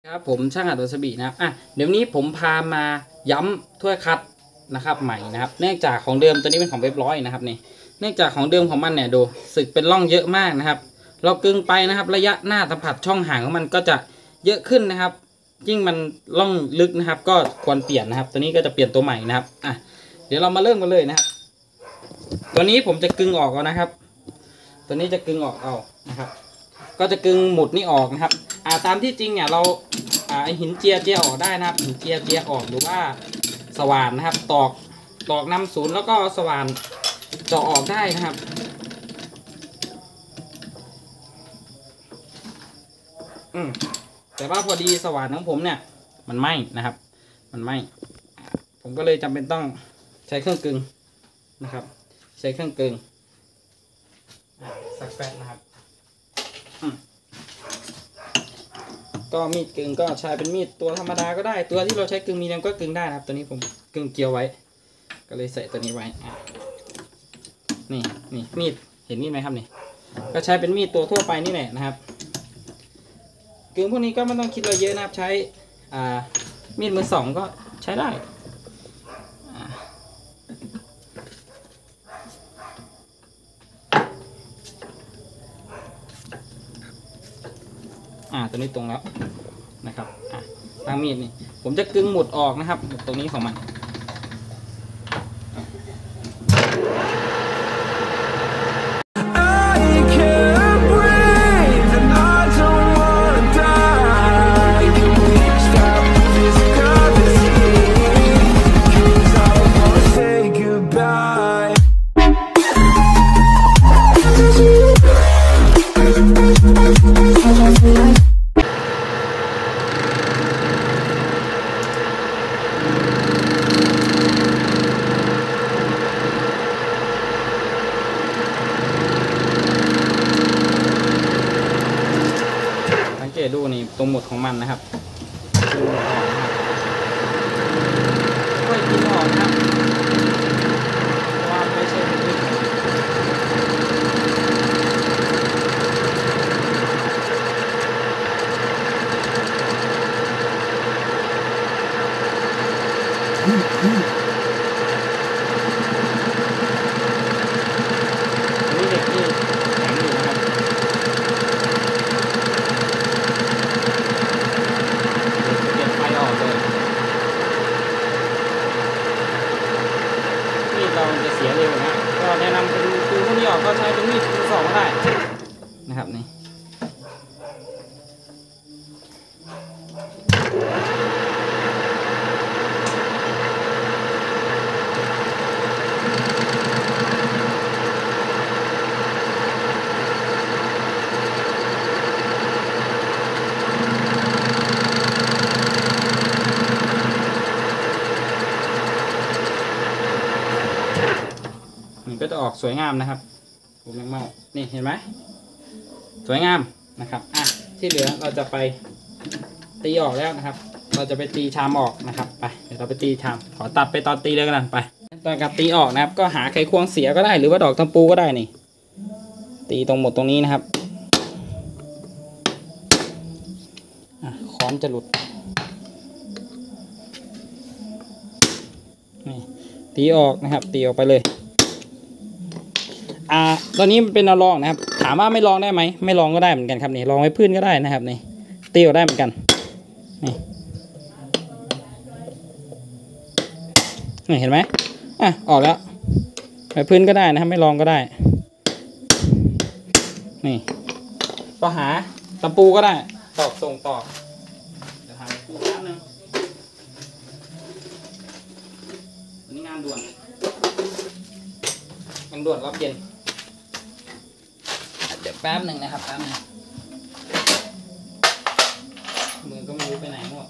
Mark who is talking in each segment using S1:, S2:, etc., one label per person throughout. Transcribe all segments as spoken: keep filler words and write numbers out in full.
S1: ครับผมช่างอัดวาซาบินะครับอ่ะเดี๋ยวนี้ผมพามาย้ำถ้วยคัดนะครับใหม่นะครับเนื่องจากของเดิมตัวนี้เป็นของเว็บร้อยนะครับนี่เนื่องจากของเดิมของมันเนี่ยดูสึกเป็นร่องเยอะมากนะครับเรากึงไปนะครับระยะหน้าสัมผัสช่องห่างของมันก็จะเยอะขึ้นนะครับยิ่งมันร่องลึกนะครับก็ควรเปลี่ยนนะครับตัวนี้ก็จะเปลี่ยนตัวใหม่นะครับอ่ะเดี๋ยวเรามาเริ่มกันเลยนะครับตัวนี้ผมจะกึงออกเอานะครับตัวนี้จะกึงออกเอานะครับก็จะกึงหมุดนี่ออกนะครับอ่าตามที่จริงเนี่ยเราอ่าหินเจียเจียออกได้นะครับหินเจียเจียออกหรือว่าสว่านนะครับตอกตอกนำศูนย์แล้วก็สว่านเจาะออกได้นะครับอืมแต่ว่าพอดีสว่านของผมเนี่ยมันไหม้นะครับมันไหม้ผมก็เลยจำเป็นต้องใช้เครื่องกึงนะครับใช้เครื่องกึงสักแป๊บนะครับก็มีดกึ่งก็ใช้เป็นมีดตัวธรรมดาก็ได้ตัวที่เราใช้กึ่งมีเดียมก็กึ่งได้นะครับตัวนี้ผมกึ่งเกลียวไว้ก็เลยใส่ตัวนี้ไว้นี่นี่มีดเห็นมีดไหมครับนี่ก็ใช้เป็นมีดตัวทั่วไปนี่แหละนะครับกึ่งพวกนี้ก็ไม่ต้องคิดอะไรเยอะนะครับใช้อ่ามีดมือสองก็ใช้ได้อ่าตัวนี้ตรงแล้วนะครับอ่ะทางมีดนี่ผมจะกึ่งหมุดออกนะครับตรงนี้ของมันดูนี่ตรงหมุดของมันนะครับดึงออกนะครับค่อยดึงออกนะครับว่าไม่ใช่ดึงนี่เด็กนี่แข็งอยู่นะครับเราจะเสียเร็วนะก็แนะนำเป็นคือพวกนี้ออกก็ใช้เป็นมีดมือสองก็ได้นะครับนี่มันก็จะออกสวยงามนะครับผมยังเมานี่เห็นไหมสวยงามนะครับอ่ะที่เหลือเราจะไปตีออกแล้วนะครับเราจะไปตีชามออกนะครับไปเดี๋ยวเราไปตีชามขอตัดไปตอนตีเลยกันไปตอนกับตีออกนะครับก็หาไขควงเสียก็ได้หรือว่าดอกตะปูก็ได้นี่ตีตรงหมดตรงนี้นะครับอ่ะค้อนจะหลุดนี่ตีออกนะครับตีออกไปเลยอ่าตอนนี้มันเป็นเอาลองนะครับถามว่าไม่ลองได้ไหมไม่ลองก็ได้เหมือนกันครับนี่ลองไว้พื้นก็ได้นะครับนี่ตีออกได้เหมือนกันนี่นี่เห็นไหมอ่ะออกแล้วไว้พื้นก็ได้นะครับไม่ลองก็ได้นี่ก็หาตะปูก็ได้ตอกส่งตอกเดี๋ยวหาตะปูแป๊บนึงอันนี้งานด่วนงานด่วนรอบเย็นเดี๋ยวแป๊บหนึ่งนะครับแป๊บนึงมือก็ไม่รู้ไปไหนหมด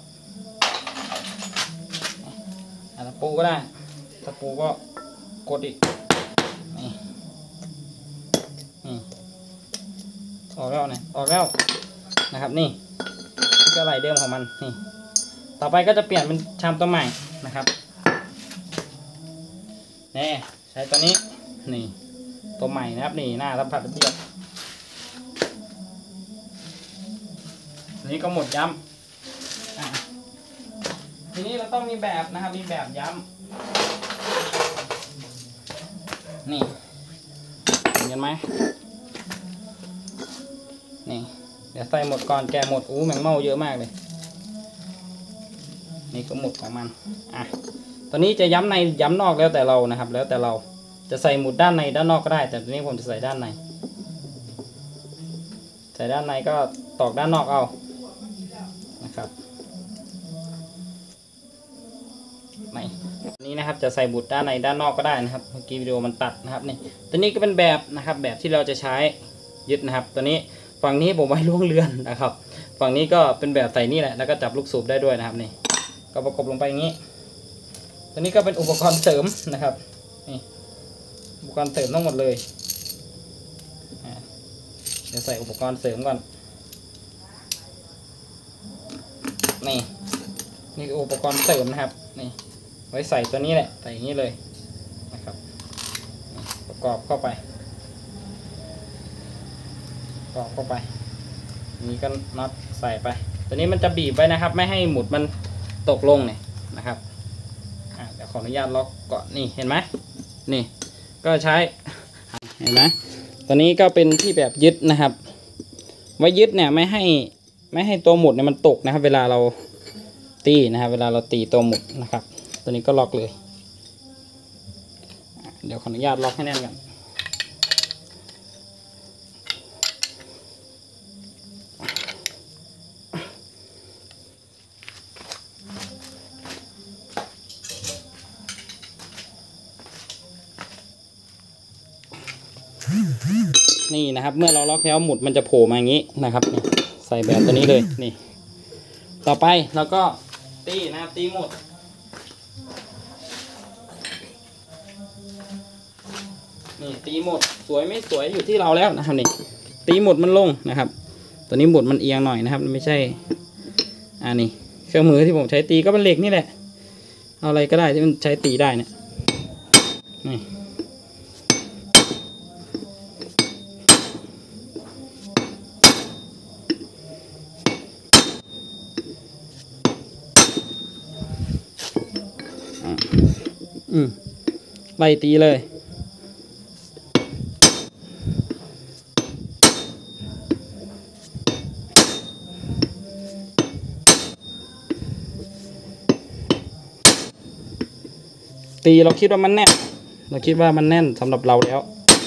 S1: ตะปูก็ได้ตะปูก็กดอีกนี่นี่ออกแล้วเนี่ยออกแล้วนะครับนี่ก็ไหลเดิมของมันนี่ต่อไปก็จะเปลี่ยนเป็นชามตัวใหม่นะครับนี่ใช้ตัวนี้นี่ตัวใหม่นะครับนี่หน้าสัมผัสเรียบ นี้ก็หมดย้ำทีนี้เราต้องมีแบบนะครับมีแบบย้ำนี่เห็นไหมนี่เดี๋ยวใส่หมดก่อนแกะหมดอู้แมงเม่าเยอะมากเลยนี่ก็หมดของมันอ่ะตอนนี้จะย้ำในย้ำนอกแล้วแต่เรานะครับแล้วแต่เราจะใส่หมุดด้านในด้านนอกก็ได้แต่ตอนนี้ผมจะใส่ด้านในใส่ด้านในก็ตอกด้านนอกเอานะครับไม่นี้นะครับจะใส่บุตรด้านในด้านนอกก็ได้นะครับเมื่อกี้วิดีโอมันตัดนะครับนี่ตัวนี้ก็เป็นแบบนะครับแบบที่เราจะใช้ยึดนะครับตัวนี้ฝั่งนี้ผมไว้ล่วงเรือนนะครับฝั่งนี้ก็เป็นแบบใส่นี่แหละแล้วก็จับลูกสูบได้ด้วยนะครับนี่ก็ประกบลงไปอย่างนี้ตัวนี้ก็เป็นอุปกรณ์เสริมนะครับนี่อุปกรณ์เสริมทั้งหมดเลยเดี๋ยวใส่อุปกรณ์เสริมก่อนนี่นี่อุปกรณ์เสริมนะครับนี่ไว้ใส่ตัวนี้แหละใส่อย่างนี้เลยนะครับประกอบเข้าไปประกอบเข้าไปนี่ก็น็อตใส่ไปตัวนี้มันจะบีบไว้นะครับไม่ให้หมุดมันตกลงเนี่ยนะครับเดี๋ยวขออนุญาตล็อกก่อนนี่เห็นไหมนี่ก็ใช้เห็นไหมตัวนี้ก็เป็นที่แบบยึดนะครับไว้ยึดเนี่ยไม่ให้ไม่ให้ตัวหมุดเนี่ยมันตกนะครับเวลาเราตีนะครับเวลาเราตีตัวหมุดนะครับตัวนี้ก็ล็อกเลยเดี๋ยวขออนุญาตล็อกให้แน่นกันนี่นะครับเมื่อเราล็อกแล้วหมุดมันจะโผล่มาอย่างนี้นะครับใส่แบบตัวนี้เลยนี่ต่อไปเราก็ตีนะครับตีหมุดนี่ตีหมุดสวยไม่สวยอยู่ที่เราแล้วนะครับนี่ตีหมุดมันลงนะครับตัวนี้หมุดมันเอียงหน่อยนะครับไม่ใช่อ่านี่เครื่องมือที่ผมใช้ตีก็เป็นเหล็กนี่แหละเอาอะไรก็ได้ที่มันใช้ตีได้เนี่ยนี่อืมไล่ตีเลยตีเราคิดว่ามันแน่นเราคิดว่ามันแน่นสำหรับเราแล้ว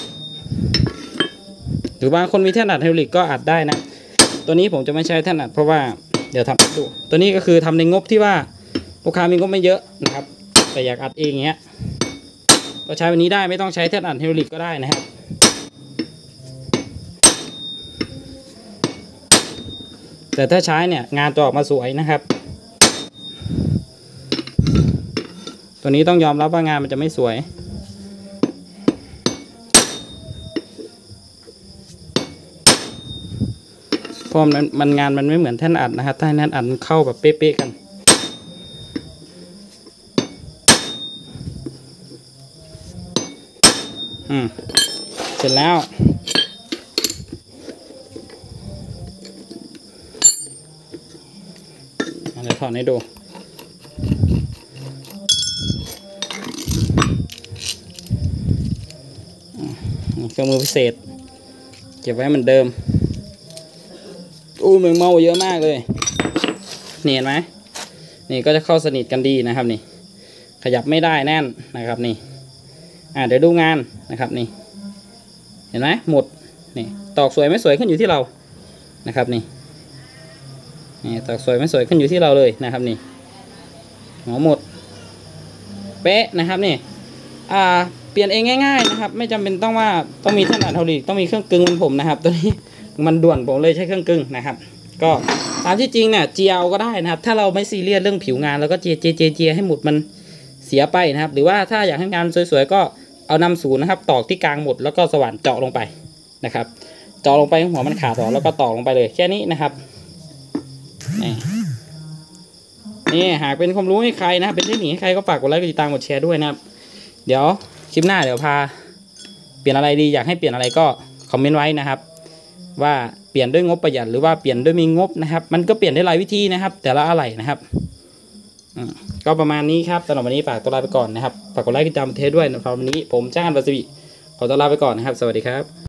S1: หรือบางคนมีแท่นอัดไฮดรอลิกก็อัดได้นะตัวนี้ผมจะไม่ใช้แท่นอัดเพราะว่าเดี๋ยวทำให้ดูตัวนี้ก็คือทำในงบที่ว่าลูกค้ามีงบไม่เยอะนะครับแต่อยากอัดเองเงี้ยก็ใช้วันนี้ได้ไม่ต้องใช้แท่นอัดไฮดรอลิกก็ได้นะครับแต่ถ้าใช้เนี่ยงานจะออกมาสวยนะครับตัวนี้ต้องยอมรับว่างานมันจะไม่สวยเพราะมันมันงานมันไม่เหมือนแท่นอัดนะครับถ้าแท่นอัดเข้าแบบเป๊ะๆกันอืมเสร็จแล้วเดี๋ยวถอดให้ดูเครื่องมือพิเศษเก็บไว้เหมือนเดิมอู้แมงเม่าเยอะมากเลยนี่เห็นไหมนี่ก็จะเข้าสนิทกันดีนะครับนี่ขยับไม่ได้แน่นนะครับนี่อ่าเดี๋ยวดูงานนะครับนี่เห็นไหมหมดนี่ตอกสวยไม่สวยขึ้นอยู่ที่เรานะครับนี่นี่ตอกสวยไม่สวยขึ้นอยู่ที่เราเลยนะครับนี่หัวหมดเป๊ะนะครับนี่อ่าเปลี่ยนเองง่ายๆนะครับไม่จำเป็นต้องว่าต้องมีแท่นอัดไฮดรอลิกต้องมีเครื่องกึ่งเหมือนผมนะครับตัวนี้มันด่วนผมเลยใช้เครื่องกึ่งนะครับก็ตามที่จริงเนี่ยเจียวก็ได้นะครับถ้าเราไม่ซีเรียสเรื่องผิวงานแล้วก็เจียเจียเจียเจียให้หมุดมันเสียไปนะครับหรือว่าถ้าอยากให้งานสวยๆก็เอานำศูนย์นะครับตอกที่กลางหมุดแล้วก็สว่านเจาะลงไปนะครับเจาะลงไปหัวมันขาดออกแล้วก็ตอกลงไปเลยแค่นี้นะครับนี่นี่หากเป็นความรู้ให้ใครนะครับเป็นเทคนิคให้ใครก็ฝากกดไลค์กดติดตามกดแชร์ด้วยนะครับเดี๋ยวคลิปหน้าเดี๋ยวพาเปลี่ยนอะไรดีอยากให้เปลี่ยนอะไรก็คอมเมนต์ไว้นะครับว่าเปลี่ยนด้วยงบประหยัดหรือว่าเปลี่ยนด้วยมีงบนะครับมันก็เปลี่ยนได้หลายวิธีนะครับแต่ละอะไรนะครับอืมก็ประมาณนี้ครับสำหรับวันนี้ฝากตัวลาไปก่อนนะครับฝากกดไลค์กดติดตามเทสด้วยนะครับวันนี้ผมจ้างวาซาบิขอตัวลาไปก่อนนะครับสวัสดีครับ